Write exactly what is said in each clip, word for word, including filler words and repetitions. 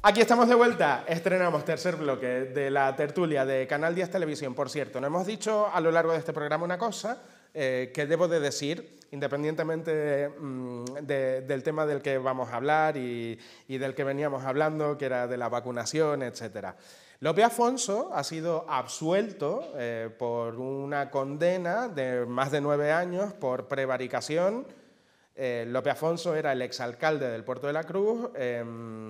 Aquí estamos de vuelta, estrenamos tercer bloque de la tertulia de Canal diez Televisión. Por cierto, nos hemos dicho a lo largo de este programa una cosa eh, que debo de decir, independientemente de, de, del tema del que vamos a hablar y, y del que veníamos hablando, que era de la vacunación, etcétera. Lope Afonso ha sido absuelto eh, por una condena de más de nueve años por prevaricación. Eh, Lope Afonso era el exalcalde del Puerto de la Cruz, eh,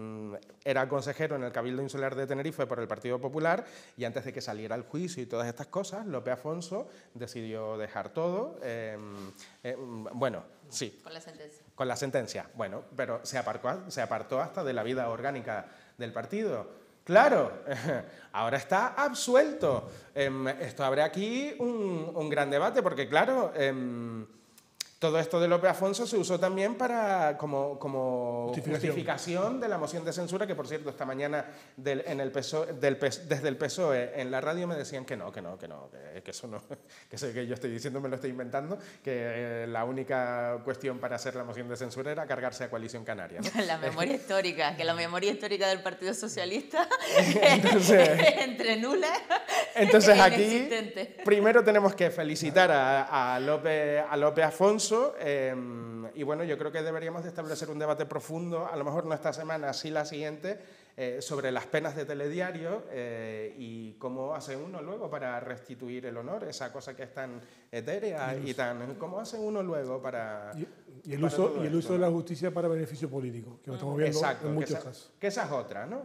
era consejero en el Cabildo Insular de Tenerife por el Partido Popular y antes de que saliera el juicio y todas estas cosas, Lope Afonso decidió dejar todo. Eh, eh, bueno, sí. Con la sentencia. Con la sentencia, bueno, pero se apartó, se apartó hasta de la vida orgánica del partido. Claro, ahora está absuelto. Eh, esto abre aquí un, un gran debate porque, claro, eh, todo esto de Lope Afonso se usó también para, como, como justificación. justificación de la moción de censura, que por cierto esta mañana del, en el P S O E, del, desde el P S O E en la radio me decían que no, que no, que no, que, que eso no, que eso que yo estoy diciendo me lo estoy inventando, que eh, la única cuestión para hacer la moción de censura era cargarse a Coalición Canaria, ¿no? La memoria histórica, que la memoria histórica del Partido Socialista entonces, entre nula entonces aquí primero tenemos que felicitar a, a, Lope, a Lope Afonso. Eh, y bueno, yo creo que deberíamos de establecer un debate profundo, a lo mejor no esta semana, sí la siguiente, eh, sobre las penas de telediario eh, y cómo hace uno luego para restituir el honor, esa cosa que es tan etérea y tan... ¿Cómo hace uno luego para...? Y, y, el, uso, y el uso de la justicia para beneficio político, que lo estamos viendo Exacto, en muchos que esa, casos. Que esa es otra, ¿no?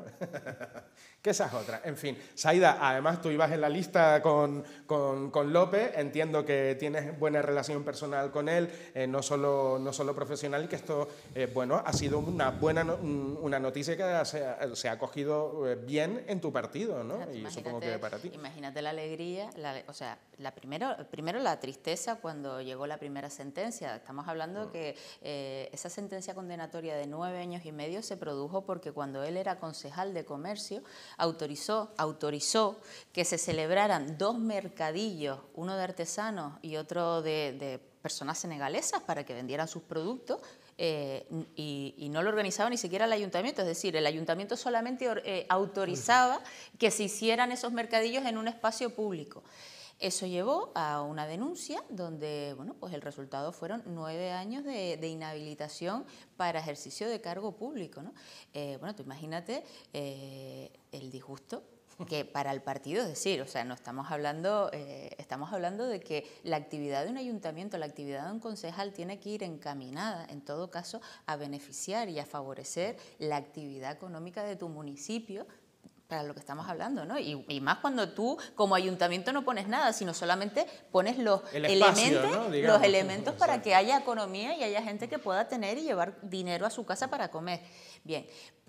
Que esa es otra. En fin, Saida, además tú ibas en la lista con, con, con Lope, entiendo que tienes buena relación personal con él, eh, no, solo, no solo profesional, y que esto, eh, bueno, ha sido una buena no, una noticia que se ha, se ha cogido bien en tu partido, ¿no? Claro, y supongo que para ti. Imagínate la alegría, la, o sea, la primero, primero la tristeza cuando llegó la primera sentencia. Estamos hablando mm. que eh, esa sentencia condenatoria de nueve años y medio se produjo porque cuando él era concejal de comercio autorizó, autorizó que se celebraran dos mercadillos, uno de artesanos y otro de, de personas senegalesas para que vendieran sus productos. Eh, y, y no lo organizaba ni siquiera el ayuntamiento, es decir, el ayuntamiento solamente eh, autorizaba que se hicieran esos mercadillos en un espacio público. Eso llevó a una denuncia donde, bueno, pues el resultado fueron nueve años de, de inhabilitación para ejercicio de cargo público, ¿no? Eh, bueno, tú imagínate eh, el disgusto que para el partido, es decir, o sea, no estamos hablando, eh, estamos hablando de que la actividad de un ayuntamiento, la actividad de un concejal tiene que ir encaminada, en todo caso, a beneficiar y a favorecer la actividad económica de tu municipio, para lo que estamos hablando, ¿no? Y, y más cuando tú, como ayuntamiento, no pones nada, sino solamente pones los espacio, elementos, ¿no? Digamos, los elementos para que haya economía y haya gente que pueda tener y llevar dinero a su casa para comer. Bien,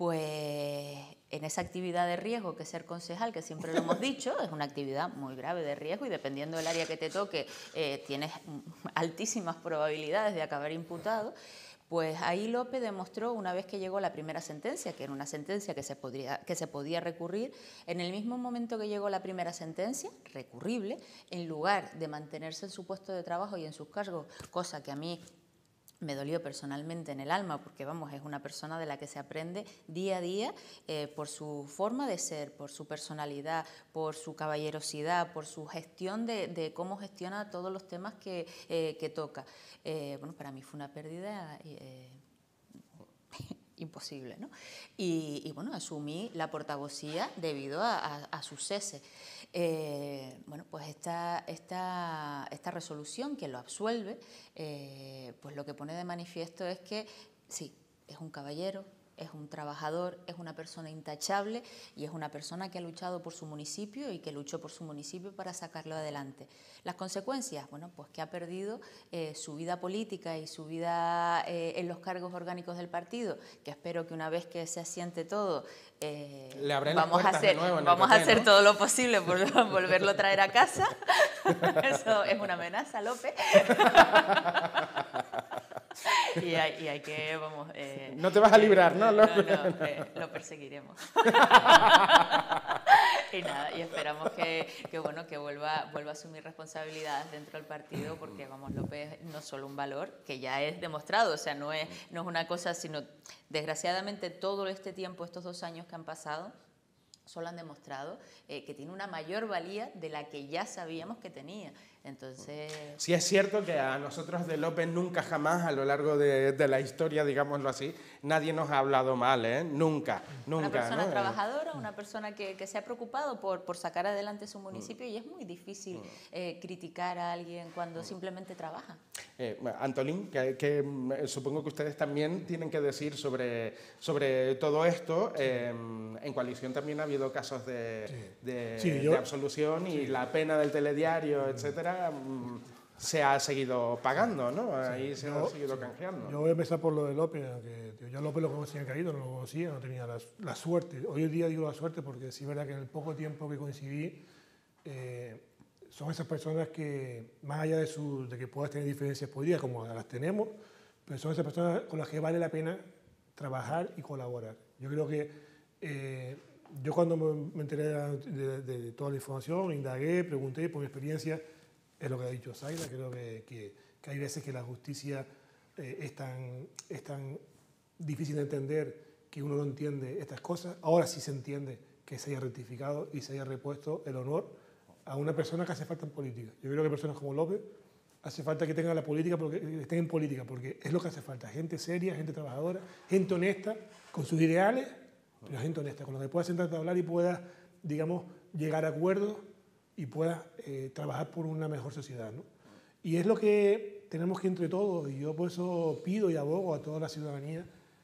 pues en esa actividad de riesgo que es ser concejal, que siempre lo hemos dicho, es una actividad muy grave de riesgo y dependiendo del área que te toque, eh, tienes altísimas probabilidades de acabar imputado. Pues ahí Lope demostró, una vez que llegó la primera sentencia, que era una sentencia que se, podría, que se podía recurrir, en el mismo momento que llegó la primera sentencia, recurrible, en lugar de mantenerse en su puesto de trabajo y en sus cargos, cosa que a mí me dolió personalmente en el alma, porque vamos, es una persona de la que se aprende día a día eh, por su forma de ser, por su personalidad, por su caballerosidad, por su gestión de, de cómo gestiona todos los temas que, eh, que toca. Eh, bueno, para mí fue una pérdida eh, imposible, ¿no? Y, y bueno, asumí la portavocía debido a, a, a su cese. Eh, bueno, pues esta, esta, esta resolución que lo absuelve, eh, pues lo que pone de manifiesto es que sí, es un caballero, es un trabajador, es una persona intachable y es una persona que ha luchado por su municipio y que luchó por su municipio para sacarlo adelante. Las consecuencias, bueno, pues que ha perdido eh, su vida política y su vida eh, en los cargos orgánicos del partido, que espero que una vez que se asiente todo, eh, Le abren vamos, las a hacer, de nuevo en vamos el P P, a hacer ¿no? todo lo posible por volverlo a traer a casa. Eso es una amenaza, Lope. Y hay, y hay que, vamos... Eh, no te vas a librar, ¿no? No, no, eh, lo perseguiremos. y nada, y esperamos que, que, bueno, que vuelva, vuelva a asumir responsabilidades dentro del partido, porque vamos, López no es solo un valor, que ya es demostrado, o sea, no es, no es una cosa, sino desgraciadamente todo este tiempo, estos dos años que han pasado, solo han demostrado eh, que tiene una mayor valía de la que ya sabíamos que tenía. Entonces... Sí es cierto que a nosotros de López nunca jamás a lo largo de, de la historia, digámoslo así, nadie nos ha hablado mal, ¿eh? Nunca, nunca. Una persona ¿no? trabajadora, una persona que, que se ha preocupado por, por sacar adelante su municipio, y es muy difícil eh, criticar a alguien cuando simplemente trabaja. Eh, Antolín, que, que mm, supongo que ustedes también tienen que decir sobre, sobre todo esto. Eh, en Coalición también ha habido casos de, Sí. de, Sí, yo, de absolución y sí. La pena del telediario, etcétera, mm, se ha seguido pagando, ¿no? Ahí sí, se yo, ha seguido sí. canjeando. Yo voy a empezar por lo de López, que yo a López lo conocía en caído, no lo conocía, no tenía la, la suerte. Hoy en día digo la suerte porque sí es verdad que en el poco tiempo que coincidí, eh, son esas personas que, más allá de, su, de que puedas tener diferencias políticas, como las tenemos, pero son esas personas con las que vale la pena trabajar y colaborar. Yo creo que eh, yo cuando me enteré de, de, de toda la información, indagué, pregunté por mi experiencia, es lo que ha dicho Zaida, creo que, que, que hay veces que la justicia eh, es, tan, es tan difícil de entender que uno no entiende estas cosas. Ahora sí se entiende que se haya rectificado y se haya repuesto el honor a una persona que hace falta en política. Yo creo que personas como López hace falta que tengan la política, porque estén en política, porque es lo que hace falta. Gente seria, gente trabajadora, gente honesta, con sus ideales, pero gente honesta, con lo que pueda sentarte a hablar y pueda, digamos, llegar a acuerdos y pueda eh, trabajar por una mejor sociedad, ¿no? Y es lo que tenemos que entre todos, y yo por eso pido y abogo a toda la ciudadanía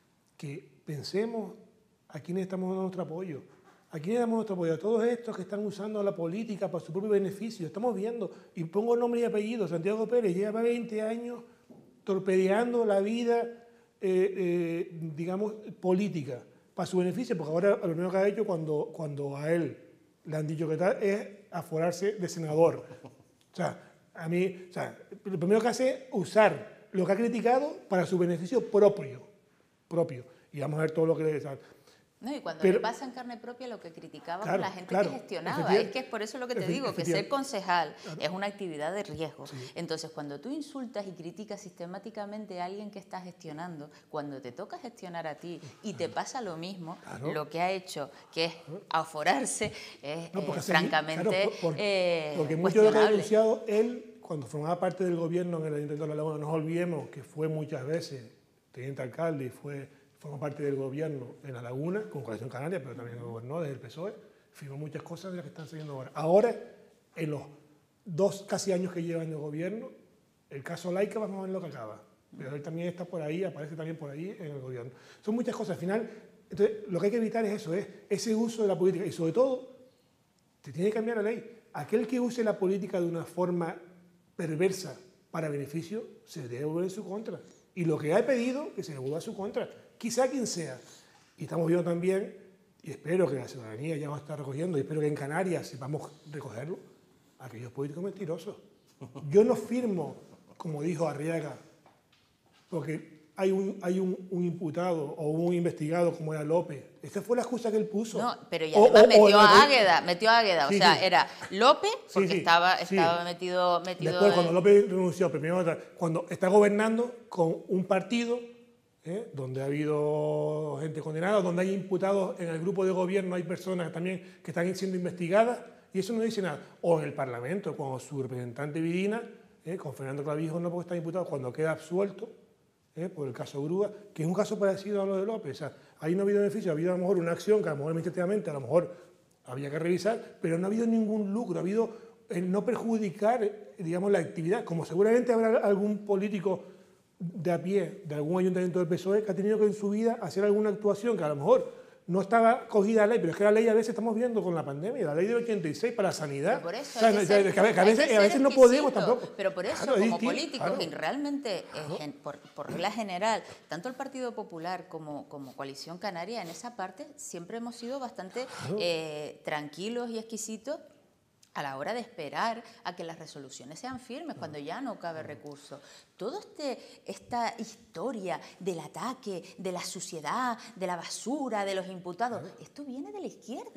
que pensemos a quiénes estamos dando nuestro apoyo. ¿A quiénes damos nuestro apoyo? A todos estos que están usando la política para su propio beneficio. Estamos viendo, y pongo nombre y apellido, Santiago Pérez lleva veinte años torpedeando la vida, eh, eh, digamos, política, para su beneficio, porque ahora lo único que ha hecho cuando, cuando a él le han dicho que tal es aforarse de senador. O sea, a mí, o sea, lo primero que hace es usar lo que ha criticado para su beneficio propio. propio. Y vamos a ver todo lo que le... No, y cuando Pero, le pasa en carne propia lo que criticaba claro, con la gente claro, que gestionaba, es que es por eso lo que te digo, que ser concejal claro. es una actividad de riesgo. Sí. Entonces, cuando tú insultas y criticas sistemáticamente a alguien que está gestionando, cuando te toca gestionar a ti y te pasa lo mismo, claro. lo que ha hecho, que es aforarse, es no, eh, francamente claro, por, por, eh, Porque mucho de lo que ha denunciado él, cuando formaba parte del gobierno en el Ayuntamiento de La Laguna, no nos olvidemos que fue muchas veces teniente alcalde y fue... Formó parte del gobierno en La Laguna, con Coalición Canaria, pero también gobernó desde el P S O E, firmó muchas cosas de las que están saliendo ahora. Ahora, en los dos casi años que llevan de gobierno, el caso Laica vamos a ver lo que acaba. Pero él también está por ahí, aparece también por ahí en el gobierno. Son muchas cosas. Al final, entonces, lo que hay que evitar es eso, es ese uso de la política. Y sobre todo, se tiene que cambiar la ley. Aquel que use la política de una forma perversa para beneficio, se debe volver en su contra. Y lo que ha pedido, que se le vuelva a su contra. Quizá quien sea. Y estamos viendo también, y espero que la ciudadanía ya va a estar recogiendo, y espero que en Canarias sepamos recogerlo, aquellos políticos mentirosos. Yo no firmo, como dijo Arriaga, porque hay un, hay un, un imputado o un investigado como era López. Esa fue la excusa que él puso. No, pero y además o, metió, o, a Águeda, metió a Águeda, sí, o sea, sí. era López, porque sí, sí, estaba, sí. estaba metido, metido... Después, cuando López renunció, primero, cuando está gobernando con un partido... ¿Eh? donde ha habido gente condenada, donde hay imputados en el grupo de gobierno, hay personas también que están siendo investigadas, y eso no dice nada. O en el Parlamento, cuando su representante Vidina, ¿eh? con Fernando Clavijo, no porque está imputado, cuando queda absuelto ¿eh? por el caso Grúa, que es un caso parecido a lo de López. O sea, ahí no ha habido beneficio, ha habido a lo mejor una acción que a lo mejor administrativamente a lo mejor había que revisar, pero no ha habido ningún lucro, ha habido el no perjudicar, digamos, la actividad, como seguramente habrá algún político de a pie de algún ayuntamiento del P S O E que ha tenido que en su vida hacer alguna actuación que a lo mejor no estaba cogida la ley, pero es que la ley a veces estamos viendo con la pandemia, la ley del ochenta y seis para la sanidad. Pero por eso, o sea, que ser, que a veces, a veces, a veces no podemos tampoco. Pero por eso, claro, como políticos, claro. y realmente, claro. eh, por, por regla general, tanto el Partido Popular como, como Coalición Canaria, en esa parte siempre hemos sido bastante claro. eh, tranquilos y exquisitos a la hora de esperar a que las resoluciones sean firmes, cuando ya no cabe recurso. Toda este, esta historia del ataque, de la suciedad, de la basura, de los imputados, esto viene de la izquierda.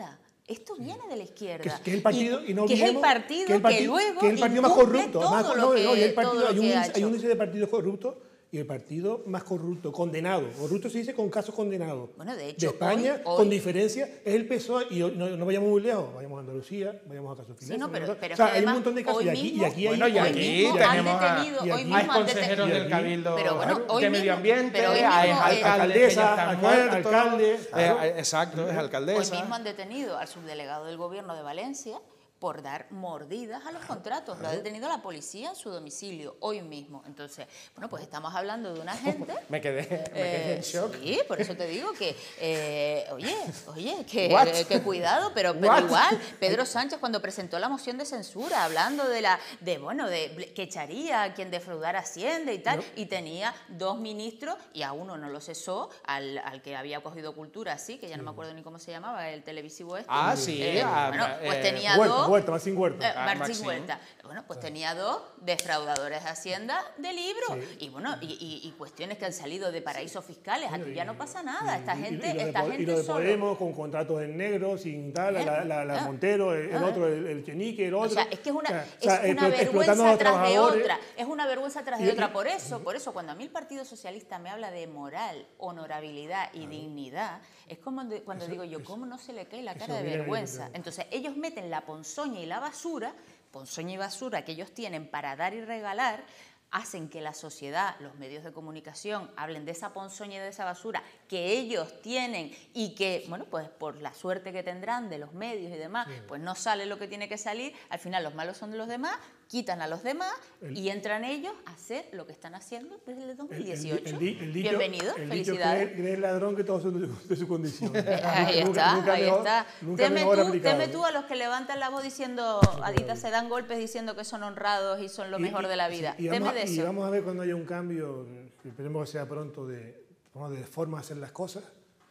Esto viene de la izquierda. Que, que es el partido, y, y no que olvidemos, es el partido que, el partido, que luego que es el partido más corrupto. Más, no, no, y el partido, hay, un, hay un índice de partidos corruptos y el partido más corrupto, condenado. Corrupto se dice con casos condenados. Bueno, de hecho, de España, hoy, hoy, con diferencia, es el P S O E. Y no, no vayamos muy lejos, vayamos a Andalucía, vayamos a Caso Filesa. Sí, no, pero, pero o sea, es que hay un además, montón de casos. hoy Y aquí, mismo, y aquí, bueno, hay, y aquí mismo tenemos han detenido, a, y hoy aquí, mismo hay han consejeros detenido, del Cabildo pero bueno, hoy de mismo, Medio Ambiente, pero hoy hay mismo, alcaldes eh, que ya alcaldesa, están alcalde, muertos, alcalde, claro. eh, exacto, es alcaldesa. Hoy mismo han detenido al subdelegado del Gobierno de Valencia por dar mordidas a los contratos. Lo ha detenido la policía en su domicilio hoy mismo. Entonces, bueno, pues estamos hablando de una gente... me quedé, me quedé eh, en shock. Sí, por eso te digo que, eh, oye, oye, que, What? eh, que cuidado, pero, pero What? igual, Pedro Sánchez cuando presentó la moción de censura, hablando de la, de bueno, de que echaría a quien defraudara Hacienda y tal, no. y tenía dos ministros, y a uno no lo cesó, al, al que había cogido Cultura, sí, que ya no me acuerdo ni cómo se llamaba, el televisivo este. Ah, sí. Eh, ah, bueno, pues eh, tenía Huerta, dos... Huerta, Martín Huerta. Eh, Ah, Martín Maxim. Huerta. Bueno, pues tenía dos defraudadores de Hacienda de libro. Sí. Y bueno, y, y, y cuestiones que han salido de paraísos fiscales. Aquí ya no pasa nada. Y, Esta y, gente, y, y esta de, gente y lo de solo. Podemos con contratos en negro, sin tal, ¿Eh? la, la, la ¿Eh? Montero, el, el ¿Eh? otro, el, el Chenique, el otro. O sea, es que es una, o sea, es o sea, una explo- explotando a vergüenza los tras de trabajadores. otra. Es una vergüenza tras de Y- otra. y- Por eso, por eso, cuando a mí el Partido Socialista me habla de moral, honorabilidad y dignidad, es como de- cuando Eso- digo yo, eso- ¿cómo no se le cae la eso cara de viene de- vergüenza? de- Entonces, ellos meten la ponzoña y la basura, ponzoña y basura que ellos tienen para dar y regalar, hacen que la sociedad, los medios de comunicación, hablen de esa ponzoña y de esa basura que ellos tienen y que, bueno, pues por la suerte que tendrán de los medios y demás, Sí. pues no sale lo que tiene que salir. Al final los malos son de los demás, quitan a los demás El- y entran ellos a hacer lo que están haciendo desde el dos mil dieciocho. El, el, el, el dicho, Bienvenido, el felicidades. Dicho, cree, cree el ladrón que todos son de, de su condición. Ahí Nunca- está, nunca ahí mejor- está. nunca Teme mejor tú, aplicado. teme tú a los que levantan la voz diciendo, ahorita se dan golpes diciendo que son honrados y son lo Y- mejor y- de la vida. sí, y Teme vamos, de a- y eso. vamos a ver cuando haya un cambio, que esperemos que sea pronto, de, vamos, de forma de hacer las cosas.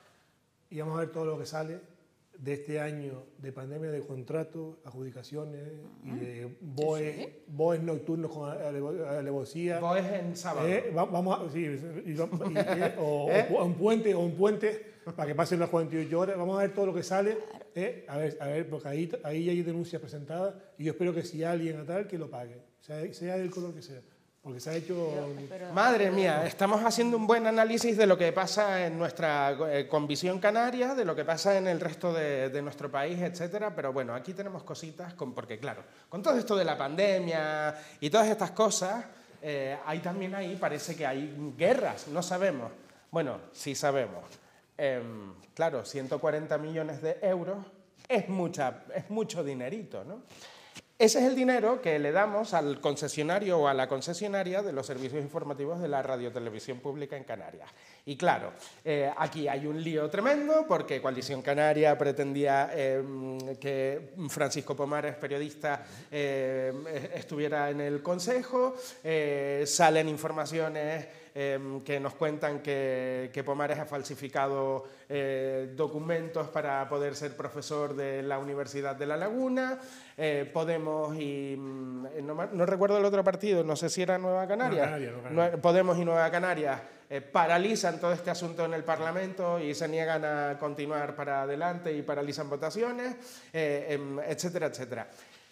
Y vamos a ver todo lo que sale de este año de pandemia, de contratos, adjudicaciones y de BOE, Sí, sí. BOEs nocturnos con alevo- alevosía. Vos en sábado. Eh, va- vamos a, sí, y vamos- y- eh, o, o un puente o un puente para que pasen las cuarenta y ocho horas. Vamos a ver todo lo que sale, eh, a ver, a ver, porque ahí, ahí hay denuncias presentadas y yo espero que si alguien a tal que lo pague, sea, sea del color que sea, porque se ha hecho. Pero- Madre mía, estamos haciendo un buen análisis de lo que pasa en nuestra eh, con Visión Canaria, de lo que pasa en el resto de, de nuestro país, etcétera. Pero bueno, aquí tenemos cositas, con, porque claro, con todo esto de la pandemia y todas estas cosas, eh, hay también ahí, parece que hay guerras, no sabemos. Bueno, sí sabemos. Em, claro, ciento cuarenta millones de euros es, mucha, es mucho dinerito, ¿no? Ese es el dinero que le damos al concesionario o a la concesionaria de los servicios informativos de la radiotelevisión pública en Canarias. Y claro, eh, aquí hay un lío tremendo porque Coalición Canaria pretendía eh, que Francisco Pomares, periodista, eh, estuviera en el Consejo. Eh, salen informaciones eh, que nos cuentan que, que Pomares ha falsificado eh, documentos para poder ser profesor de la Universidad de La Laguna. Eh, Podemos y... No, no recuerdo el otro partido, no sé si era Nueva Canaria. Nueva Canaria, Nueva Canaria. Nue- Podemos y Nueva Canarias eh, paralizan todo este asunto en el Parlamento y se niegan a continuar para adelante y paralizan votaciones, eh, em, etcétera, etcétera.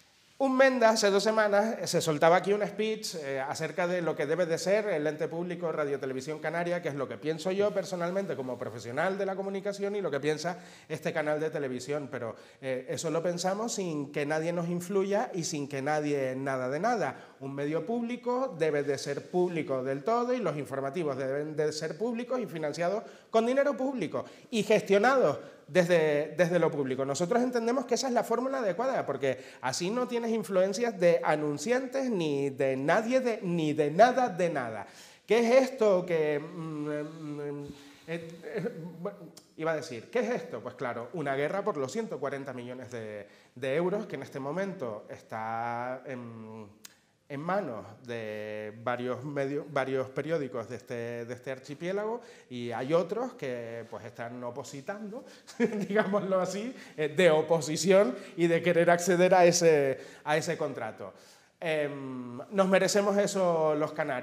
Un Menda, hace dos semanas, se soltaba aquí un speech eh, acerca de lo que debe de ser el ente público Radio Televisión Canaria, que es lo que pienso yo personalmente como profesional de la comunicación y lo que piensa este canal de televisión. Pero eh, eso lo pensamos sin que nadie nos influya y sin que nadie nada de nada. Un medio público debe de ser público del todo y los informativos deben de ser públicos y financiados con dinero público y gestionados Desde, desde lo público. Nosotros entendemos que esa es la fórmula adecuada, porque así no tienes influencias de anunciantes ni de nadie, de, ni de nada de nada. ¿Qué es esto que... Mm, mm, eh, eh, bueno, iba a decir, ¿qué es esto? Pues claro, una guerra por los ciento cuarenta millones de, de euros que en este momento está en... en manos de varios, medios, varios periódicos de este, de este archipiélago y hay otros que pues, están opositando, digámoslo así, de oposición y de querer acceder a ese, a ese contrato. Eh, nos merecemos eso los canarios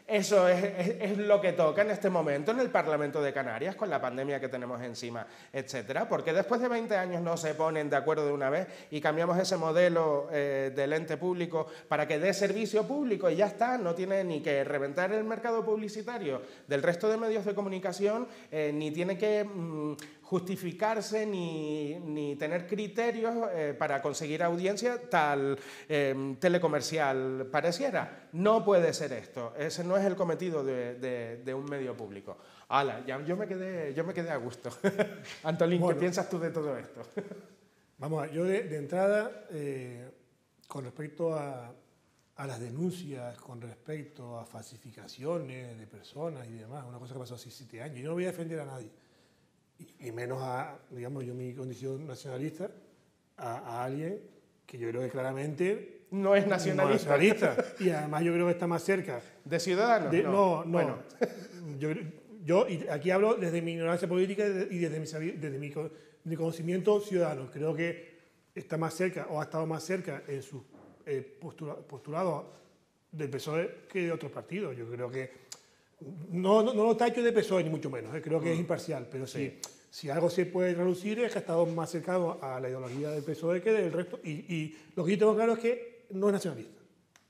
Eso es, es, es lo que toca en este momento en el Parlamento de Canarias, con la pandemia que tenemos encima, etcétera. Porque después de veinte años no se ponen de acuerdo de una vez y cambiamos ese modelo eh, del ente público para que dé servicio público y ya está, no tiene ni que reventar el mercado publicitario del resto de medios de comunicación, eh, ni tiene que mmm, justificarse ni, ni tener criterios eh, para conseguir audiencia tal eh, telecomercial pareciera. No puede ser esto. Ese no es el cometido de, de, de un medio público. Hala, ya, yo, me quedé, yo me quedé a gusto. Antolín, bueno, ¿qué piensas tú de todo esto? Vamos a ver, yo de, de entrada, eh, con respecto a, a las denuncias, con respecto a falsificaciones de personas y demás, una cosa que pasó hace siete años, yo no voy a defender a nadie. Y menos a, digamos, yo mi condición nacionalista, a, a alguien que yo creo que claramente no es nacionalista. No es nacionalista. Y además yo creo que está más cerca. ¿De Ciudadanos? De, no, no. no. Bueno. Yo, yo y aquí hablo desde mi ignorancia política y desde mi, desde mi, mi conocimiento ciudadano. Creo que está más cerca o ha estado más cerca en su eh, postura, postulado del P S O E que de otros partidos. Yo creo que No, no, no lo tacho de P S O E, ni mucho menos, eh, creo que mm. es imparcial, pero sí. si, si algo se puede traducir es que ha estado más cercano a la ideología del P S O E que del resto, y, y lo que yo tengo claro es que no es nacionalista.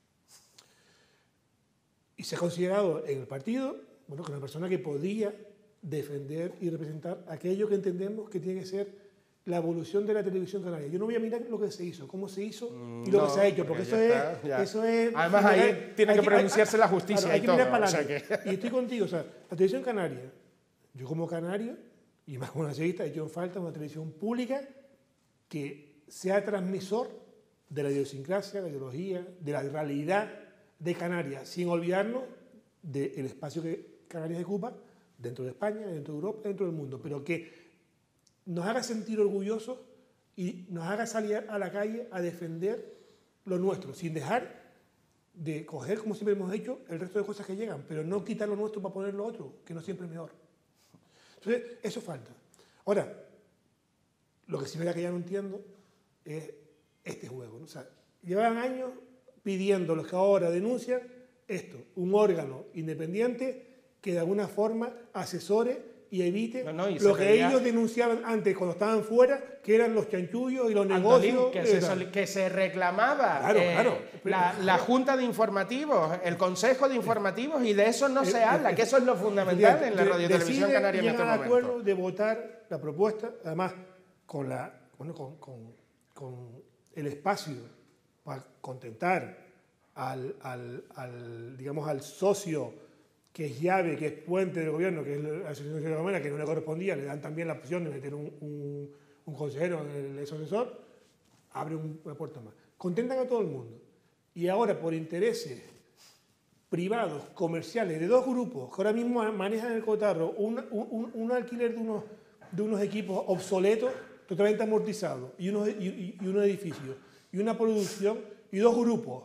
Y se ha considerado en el partido, bueno, que una persona que podía defender y representar aquello que entendemos que tiene que ser la evolución de la televisión canaria. Yo no voy a mirar lo que se hizo, cómo se hizo y lo no, que se ha hecho, porque, porque eso, está, es, eso es... Además, ahí hay, tiene que pronunciarse hay, la justicia claro, hay y todo. Mirar para o sea que... Y estoy contigo, o sea, la televisión canaria, yo como canario, y más como nacionalista, he hecho en falta una televisión pública que sea transmisor de la idiosincrasia, de la ideología, de la realidad de Canarias, sin olvidarnos del espacio que Canarias ocupa dentro de España, dentro de Europa, dentro del mundo, pero que nos haga sentir orgullosos y nos haga salir a la calle a defender lo nuestro, sin dejar de coger, como siempre hemos hecho, el resto de cosas que llegan, pero no quitar lo nuestro para poner lo otro, que no siempre es mejor. Entonces, eso falta. Ahora, lo que sí me da que ya no entiendo es este juego, ¿no? O sea, llevan años pidiendo los que ahora denuncian esto, un órgano independiente que de alguna forma asesore y evite no, no, y lo que veía... ellos denunciaban antes cuando estaban fuera, que eran los chanchullos y los Antolín, negocios. Que se, sol, que se reclamaba claro, eh, claro, la, claro. la Junta de Informativos, el Consejo de Informativos, y de eso no se habla, que eso es lo fundamental en la Radio Televisión Canaria en este momento. Llegan al acuerdo de votar la propuesta, además con, la, bueno, con, con, con el espacio para contentar al, al, al, digamos, al socio que es llave, que es puente del gobierno, que es la Asociación de Gomera, que no le correspondía, le dan también la opción de meter un, un, un consejero en el asesor, abre una puerta más. Contentan a todo el mundo. Y ahora, por intereses privados, comerciales, de dos grupos que ahora mismo manejan el cotarro, un, un, un alquiler de unos, de unos equipos obsoletos, totalmente amortizados, y unos, y, y unos edificios, y una producción, y dos grupos.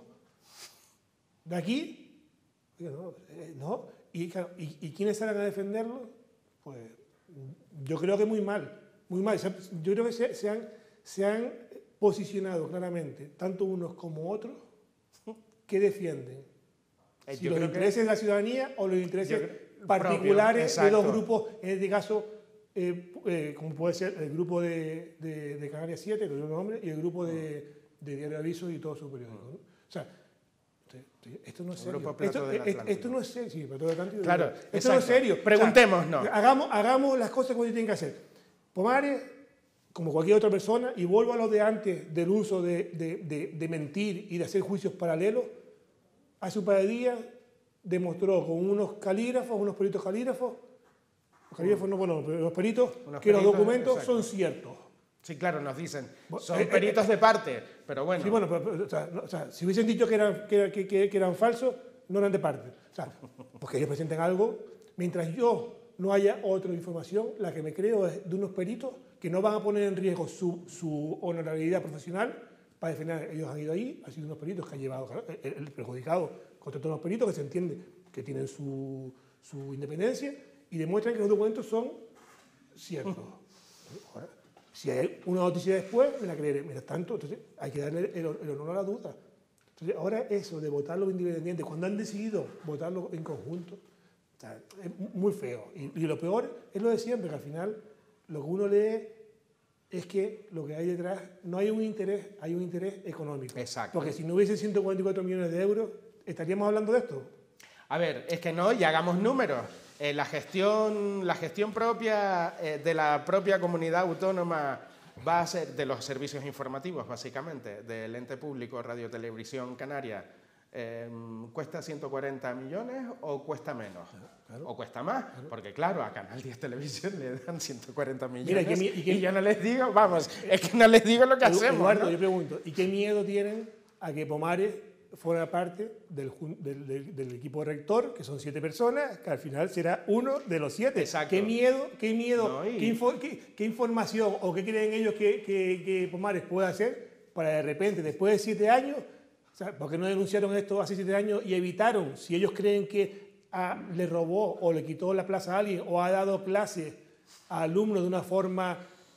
De aquí, no, no. ¿Y, y, ¿Y quiénes salen a defenderlo? Pues yo creo que muy mal, muy mal. Yo creo que se, se, han, se han posicionado claramente, tanto unos como otros, que defienden. Eh, si los intereses que... de la ciudadanía o los intereses yo, particulares propio, de dos grupos, en este caso, eh, eh, como puede ser el grupo de, de, de Canarias siete, que es un nombre, y el grupo de, de Diario Aviso y todo su periódico, ¿no? O sea, esto no es serio. Esto, esto no es serio. Sí, Plato del Atlántico. Claro, esto exacto. no es serio. Preguntémonos. O sea, hagamos, hagamos las cosas como tienen que hacer. Pomares, como cualquier otra persona, y vuelvo a lo de antes del uso de, de, de, de mentir y de hacer juicios paralelos, hace un par de días demostró con unos calígrafos, unos peritos calígrafos, los calígrafos no, bueno, los peritos, unos que peritos, los documentos exacto. son ciertos. Sí, claro, nos dicen, son eh, peritos eh, de parte, pero bueno. Sí, bueno, pero, pero, o sea, no, o sea, si hubiesen dicho que eran, que, que, que eran falsos, no eran de parte. O sea, porque ellos presentan algo, mientras yo no haya otra información, la que me creo es de unos peritos que no van a poner en riesgo su, su honorabilidad profesional para defender. Ellos han ido ahí, han sido unos peritos que han llevado, el, el perjudicado contra todos los peritos, que se entiende que tienen su, su independencia, y demuestran que los documentos son ciertos. Ahora, si hay una noticia después, me la creeré. Mientras tanto, entonces hay que darle el, el honor a la duda. Entonces, ahora eso de votar los independientes, cuando han decidido votarlo en conjunto, o sea, es muy feo. Y, y lo peor es lo de siempre, que al final lo que uno lee es que lo que hay detrás, no hay un interés, hay un interés económico. Exacto. Porque si no hubiesen ciento cuarenta y cuatro millones de euros, ¿estaríamos hablando de esto? A ver, es que no, y hagamos números. Eh, la, gestión, la gestión propia eh, de la propia comunidad autónoma va a ser de los servicios informativos, básicamente, del ente público Radio Televisión Canaria. Eh, ¿Cuesta ciento cuarenta millones o cuesta menos? Claro. ¿O cuesta más? Claro. Porque claro, a Canal diez Televisión le dan ciento cuarenta millones. Mira, ¿y, qué, y, qué, y yo no les digo, vamos, es que no les digo lo que hacemos. Eduardo, ¿no? Yo pregunto, ¿y qué miedo tienen a que Pomares fuera parte del, del, del, del equipo rector, que son siete personas, que al final será uno de los siete? Exacto. ¿Qué miedo, qué, miedo no, y... qué, info, qué, qué información o qué creen ellos que, que, que Pomares puede hacer para de repente, después de siete años, o sea, ¿por qué no denunciaron esto hace siete años y evitaron? Si ellos creen que ah, le robó o le quitó la plaza a alguien o ha dado clases a alumnos de una forma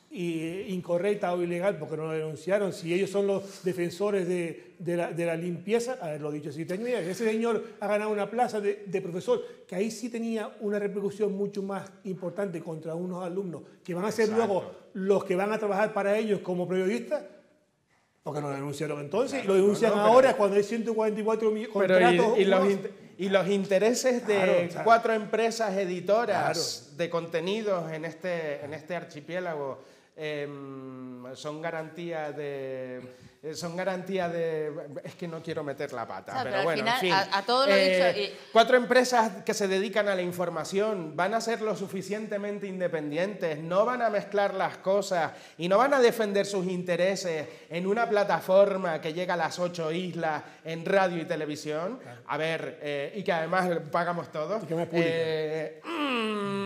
eh, incorrecta o ilegal, ¿por qué no lo denunciaron? Si ellos son los defensores de, de, la, de la limpieza, haberlo dicho hace siete años, mira, ese señor ha ganado una plaza de, de profesor, que ahí sí tenía una repercusión mucho más importante contra unos alumnos, que van a ser Exacto. luego los que van a trabajar para ellos como periodistas. Porque no lo denunciaron entonces, claro, y lo denuncian no, no, ahora pero, cuando hay ciento cuarenta y cuatro mil contratos. Y, y, los in, y los intereses de claro, o sea, cuatro empresas editoras claro. de contenidos en este, en este archipiélago eh, son garantía de... Son garantía de... Es que no quiero meter la pata, o sea, pero, pero bueno, final, en fin. A, a todo lo eh, dicho... Y... Cuatro empresas que se dedican a la información van a ser lo suficientemente independientes, no van a mezclar las cosas y no van a defender sus intereses en una plataforma que llega a las ocho islas en radio y televisión. Claro. A ver, eh, y que además pagamos todos. Y que me eh, mm,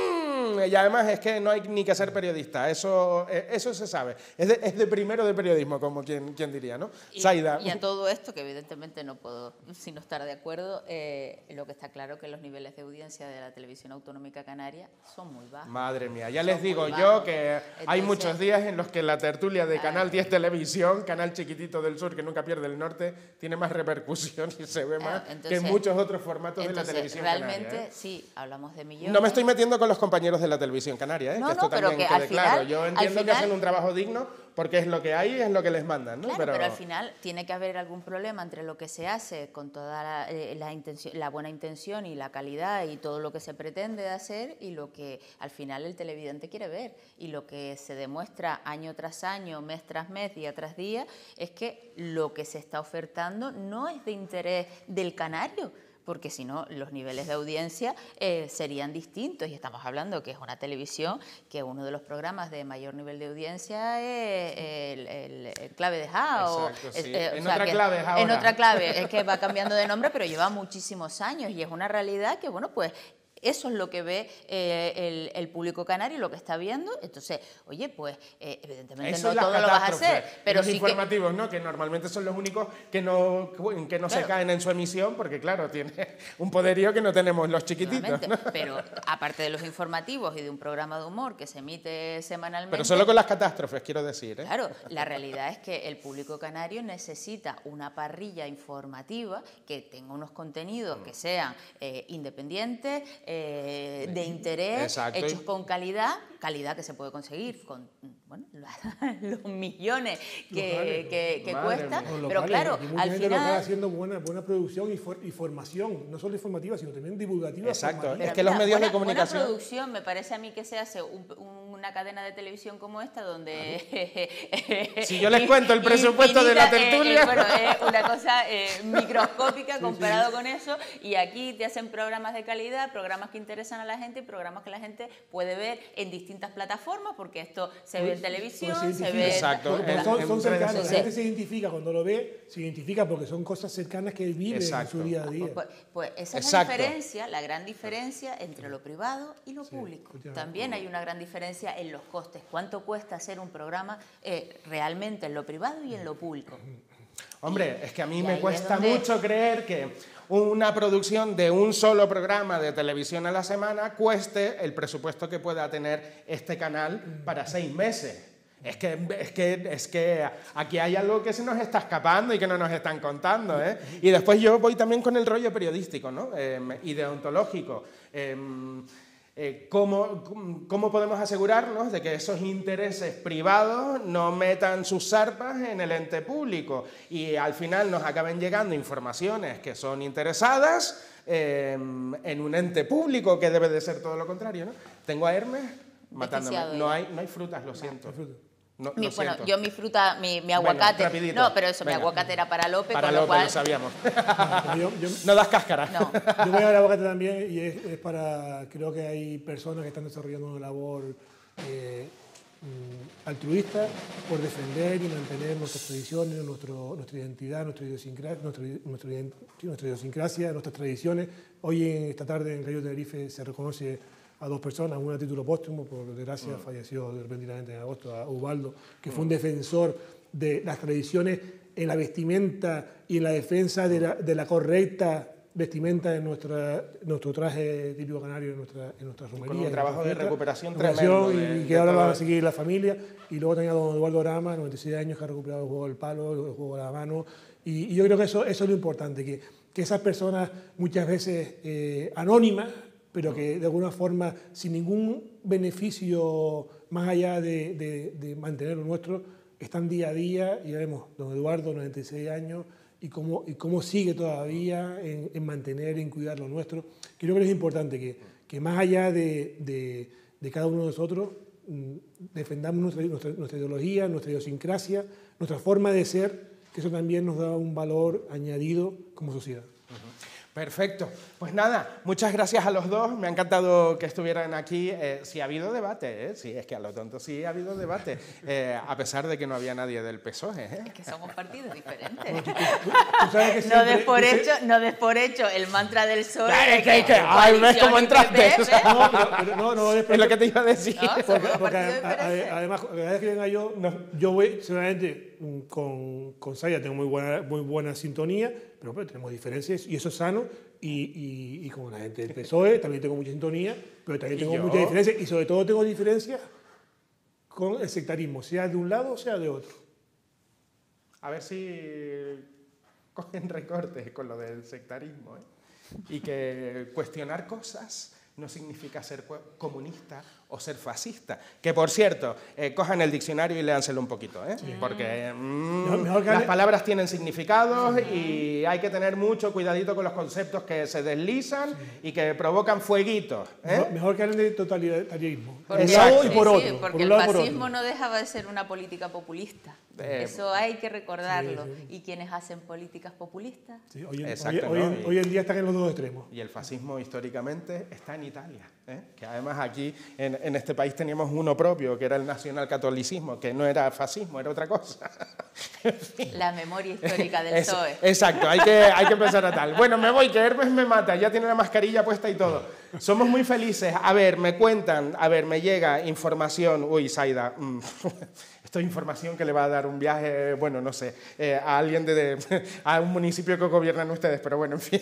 mm, y además es que no hay ni que ser periodista, eso, eso se sabe. Es de, es de primero de periodismo, como quien, quien diría, ¿no? Y, Saida. Y a todo esto, que evidentemente no puedo sino estar de acuerdo, eh, lo que está claro es que los niveles de audiencia de la televisión autonómica canaria son muy bajos. Madre mía, ya les digo yo que Entonces, hay muchos días en los que la tertulia de Canal diez Televisión, canal chiquitito del sur que nunca pierde el norte, tiene más repercusión y se ve más entonces, que en muchos otros formatos de la televisión realmente, canaria. ¿eh? Sí, hablamos de millones. No me estoy metiendo con los compañeros de la televisión canaria, ¿eh? No, que esto no, pero también que quede al final, claro. Yo entiendo final, que hacen un trabajo digno porque es lo que hay y es lo que les mandan, ¿no? Claro, pero... pero al final tiene que haber algún problema entre lo que se hace con toda la, eh, la, intención, la buena intención y la calidad y todo lo que se pretende hacer y lo que al final el televidente quiere ver. Y lo que se demuestra año tras año, mes tras mes, día tras día, es que lo que se está ofertando no es de interés del canario, porque si no los niveles de audiencia eh, serían distintos. Y estamos hablando que es una televisión que uno de los programas de mayor nivel de audiencia es el, el, el Clave de Jao. Exacto, sí. eh, en o sea, otra clave ahora. En otra clave, es que va cambiando de nombre, pero lleva muchísimos años y es una realidad que, bueno, pues... Eso es lo que ve eh, el, el público canario, lo que está viendo. Entonces, oye, pues eh, evidentemente Eso no todo lo vas a hacer. Pero los sí informativos, que... ¿no? Que normalmente son los únicos que no, que no claro. se caen en su emisión, porque claro, tiene un poderío que no tenemos los chiquititos, ¿no? Pero aparte de los informativos y de un programa de humor que se emite semanalmente... Pero solo con las catástrofes, quiero decir, ¿eh? Claro, la realidad es que el público canario necesita una parrilla informativa que tenga unos contenidos que sean eh, independientes, Eh, de interés, Exacto. hechos con calidad, calidad que se puede conseguir con bueno, los millones que, que, que cuesta, pero claro, al final... haciendo buena, buena producción y, for, y formación, no solo informativa, sino también divulgativa. Exacto, pero es que mira, los medios buena, de comunicación... Buena producción, me parece a mí que se hace un, una cadena de televisión como esta, donde... Si yo les cuento el presupuesto de la tertulia... Eh, eh, bueno, es una cosa eh, microscópica comparado sí, sí. con eso, y aquí te hacen programas de calidad, programas que interesan a la gente y programas que la gente puede ver en distintas plataformas, porque esto se ve en televisión, pues se, se ve... Exacto. Porque en, son, en son cercanos, sí. la gente se identifica, cuando lo ve, se identifica porque son cosas cercanas que vive Exacto. en su día a día. Pues, pues esa es Exacto. la diferencia, la gran diferencia entre lo privado y lo sí, público. escúchame. También hay una gran diferencia en los costes. ¿Cuánto cuesta hacer un programa eh, realmente en lo privado y en lo público? Hombre, es que a mí y me cuesta donde... mucho creer que una producción de un solo programa de televisión a la semana cueste el presupuesto que pueda tener este canal para seis meses. Es que, es, que, es que aquí hay algo que se nos está escapando y que no nos están contando, ¿eh? Y después yo voy también con el rollo periodístico, ¿no? Eh, y deontológico. Eh, eh, ¿cómo, ¿Cómo podemos asegurarnos de que esos intereses privados no metan sus zarpas en el ente público y al final nos acaben llegando informaciones que son interesadas eh, en un ente público que debe de ser todo lo contrario, ¿no? Tengo a Hermes matándome. No hay, no hay frutas, lo siento. No, mi, lo bueno, siento. yo mi fruta, mi, mi aguacate. Venga, no, pero eso, venga. mi aguacate era para López, para con López, lo cual. lo sabíamos. yo, yo, no das cáscara. No. Yo voy a dar aguacate también y es, es para. Creo que hay personas que están desarrollando una labor eh, altruista por defender y mantener nuestras tradiciones, nuestro, nuestra identidad, nuestra idiosincrasia, nuestra, nuestra, nuestra idiosincrasia, nuestras tradiciones. Hoy, en esta tarde, en Cayo Tenerife se reconoce a dos personas, una a título póstumo, por desgracia mm. falleció repentinamente en agosto, a Ubaldo, que mm. fue un defensor de las tradiciones en la vestimenta y en la defensa de la, de la correcta vestimenta en nuestra, nuestro traje típico canario, en nuestra, en nuestra romería. Con un trabajo de recuperación tremendo. De, y que de ahora todo. van a seguir la familia. Y luego tenía a don Eduardo Rama, noventa y seis años, que ha recuperado el juego del palo, el juego de la mano. Y, y yo creo que eso, eso es lo importante, que, que esas personas muchas veces eh, anónimas, pero que de alguna forma, sin ningún beneficio más allá de, de, de mantener lo nuestro, están día a día, y ya vemos, don Eduardo, noventa y seis años, y cómo, y cómo sigue todavía en, en mantener, en cuidar lo nuestro. Creo que es importante que, que más allá de, de, de cada uno de nosotros, defendamos nuestra, nuestra, nuestra ideología, nuestra idiosincrasia, nuestra forma de ser, que eso también nos da un valor añadido como sociedad. Uh-huh. Perfecto. Pues nada, muchas gracias a los dos. Me ha encantado que estuvieran aquí. Eh, sí ha habido debate, ¿eh? Sí, es que a lo tonto sí ha habido debate, eh, a pesar de que no había nadie del P S O E. ¿eh? Es que somos partidos diferentes. ¿Tú, tú, tú sabes que siempre, no, des por tú hecho, no des por hecho el mantra del P S O E. Claro, es que, que, ay, ¿ves cómo entraste? P P, no, pero, pero no, no, es lo que te iba a decir. No, porque, porque además, cada vez que venga yo, no. yo voy, seguramente, con, con Saya tengo muy buena, muy buena sintonía, pero bueno, tenemos diferencias y eso es sano. Y, y, y con la gente del P S O E también tengo mucha sintonía, pero también tengo muchas diferencias y sobre todo tengo diferencias con el sectarismo, sea de un lado o sea de otro. A ver si cogen recortes con lo del sectarismo, ¿eh? Y que cuestionar cosas no significa ser comunista o ser fascista. Que, por cierto, eh, cojan el diccionario y léanselo un poquito, ¿eh? Sí. Porque mm, mejor, mejor que las palabras tienen significados sí. y hay que tener mucho cuidadito con los conceptos que se deslizan sí. y que provocan fueguitos. ¿eh? Mejor, mejor que hablen de totalitarismo. Porque, por un lado sí, y por sí, otro. Porque por el lado fascismo no dejaba de ser una política populista. Eh, Eso hay que recordarlo. Sí, sí. ¿Y quienes hacen políticas populistas? Sí, hoy, en, Exacto, hoy, ¿no? hoy, en, hoy en día están en los dos extremos. Y el fascismo históricamente está en Italia, ¿eh? Que además aquí en, en este país teníamos uno propio, que era el nacionalcatolicismo, que no era fascismo, era otra cosa. En fin. La memoria histórica del P S O E. Exacto, hay que, hay que empezar a tal. Bueno, me voy, que Hermes me mata, ya tiene la mascarilla puesta y todo. Somos muy felices. A ver, me cuentan, a ver, me llega información. Uy, Zaida, mm, esto es información que le va a dar un viaje, bueno, no sé, eh, a alguien de, de, a un municipio que gobiernan ustedes, pero bueno, en fin,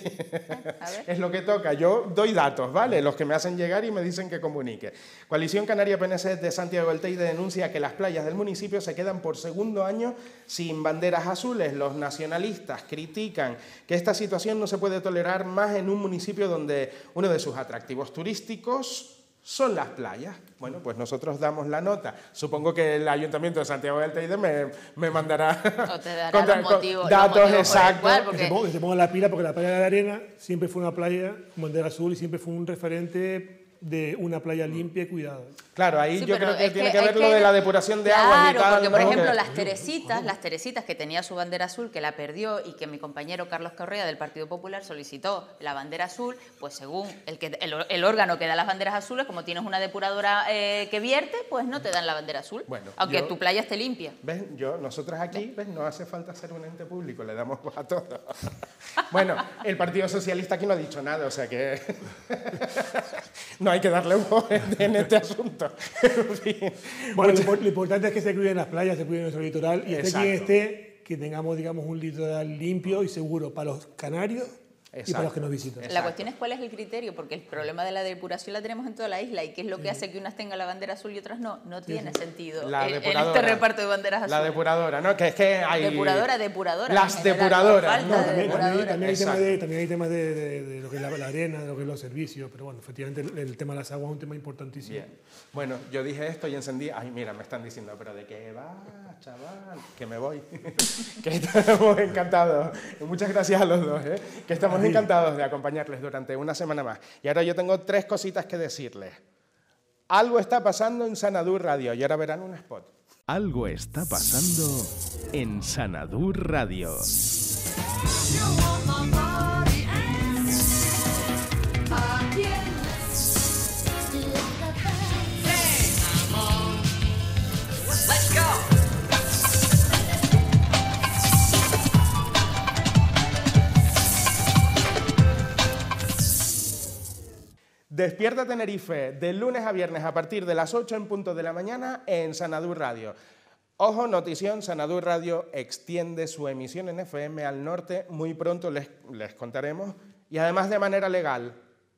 es lo que toca. Yo doy datos, ¿vale? Los que me hacen llegar y me dicen que comunique. Coalición Canaria P N S de Santiago del Teide denuncia que las playas del municipio se quedan por segundo año sin banderas azules. Los nacionalistas critican que esta situación no se puede tolerar más en un municipio donde uno de sus atractivos turísticos son las playas. Bueno, pues nosotros damos la nota. Supongo que el Ayuntamiento de Santiago del Teide me, me mandará o te dará contra, los motivos, datos los motivos exactos. Cual, porque... que, se ponga, que se pongan la pila, porque la playa de la Arena siempre fue una playa con bandera azul y siempre fue un referente de una playa limpia y cuidada. Claro, ahí sí, yo creo que tiene que, que ver que lo de la depuración de claro, aguas y tal. porque por ¿no? ejemplo que... las Teresitas, las Teresitas que tenía su bandera azul, que la perdió y que mi compañero Carlos Correa del Partido Popular solicitó la bandera azul, pues según el, que, el, el órgano que da las banderas azules, como tienes una depuradora eh, que vierte, pues no te dan la bandera azul, bueno, aunque yo, tu playa esté limpia. ¿Ves? Yo, nosotros aquí, ¿ves? No hace falta ser un ente público, le damos a todo. Bueno, el Partido Socialista aquí no ha dicho nada, o sea que no hay que darle voz en este asunto. En fin. Bueno, Muchas... lo importante es que se cuiden las playas, se cuide nuestro litoral y esté quien esté, que tengamos, digamos, un litoral limpio y seguro para los canarios y para los que nos visitan. La cuestión es cuál es el criterio, porque el problema de la depuración la tenemos en toda la isla y qué es lo que hace que unas tengan la bandera azul y otras no, no tiene sí, sí. sentido la en, en este reparto de banderas azules. La depuradora, ¿no? Que es que hay... Depuradora, depuradora. Las depuradoras. No, también, también, también, hay temas de, también hay temas de, de, de lo que es la, la arena, de lo que es los servicios, pero bueno, efectivamente el, el tema de las aguas es un tema importantísimo. Bien. Bueno, yo dije esto y encendí... Ay, mira, me están diciendo, pero ¿de qué va, chaval? Que me voy. Que estamos encantados. Muchas gracias a los dos, ¿eh? Que estamos encantados de acompañarles durante una semana más. Y ahora yo tengo tres cositas que decirles. Algo está pasando en Xanadu Radio y ahora verán un spot. Algo está pasando en Xanadu Radio. Despierta Tenerife, de lunes a viernes a partir de las ocho en punto de la mañana en Xanadu Radio. Ojo, notición, Xanadu Radio extiende su emisión en F M al norte, muy pronto les, les contaremos, y además de manera legal.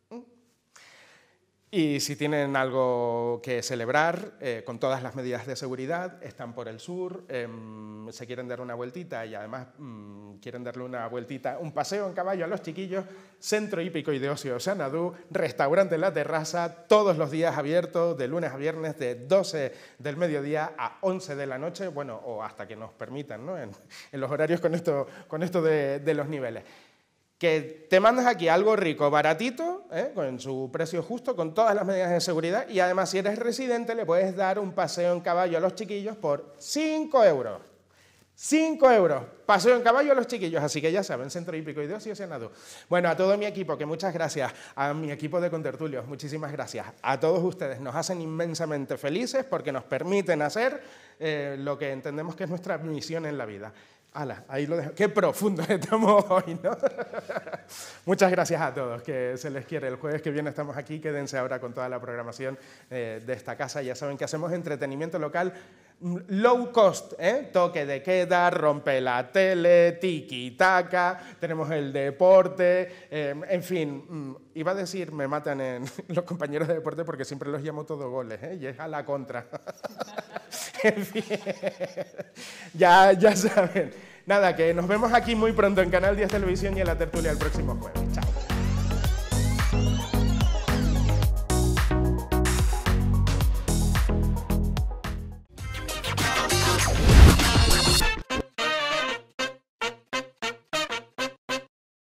Y si tienen algo que celebrar, eh, con todas las medidas de seguridad, están por el sur, eh, se quieren dar una vueltita y además mmm, quieren darle una vueltita, un paseo en caballo a los chiquillos, Centro Hípico y de Ocio Xanadu, restaurante en la terraza, todos los días abiertos, de lunes a viernes, de doce del mediodía a once de la noche, bueno, o hasta que nos permitan, ¿no? en, en los horarios con esto, con esto de, de los niveles. Que te mandas aquí algo rico, baratito, ¿eh? Con su precio justo, con todas las medidas de seguridad y además si eres residente le puedes dar un paseo en caballo a los chiquillos por cinco euros. cinco euros, paseo en caballo a los chiquillos, así que ya saben, Centro Hípico y de Ocio Xanadu. Bueno, a todo mi equipo, que muchas gracias, a mi equipo de contertulios, muchísimas gracias. A todos ustedes, nos hacen inmensamente felices porque nos permiten hacer eh, lo que entendemos que es nuestra misión en la vida. ¡Hala! Ahí lo dejo. ¡Qué profundo estamos hoy!, ¿no? Muchas gracias a todos, que se les quiere. El jueves que viene estamos aquí, quédense ahora con toda la programación eh, de esta casa. Ya saben que hacemos entretenimiento local low cost, ¿eh? Toque de queda, rompe la tele, tiki-taka, tenemos el deporte, eh, en fin, mmm, iba a decir, me matan en los compañeros de deporte porque siempre los llamo todo goles, ¿eh? Y es a la contra. En fin, ya, ya saben. Nada, que nos vemos aquí muy pronto en Canal diez Televisión y en la tertulia el próximo jueves. Chao.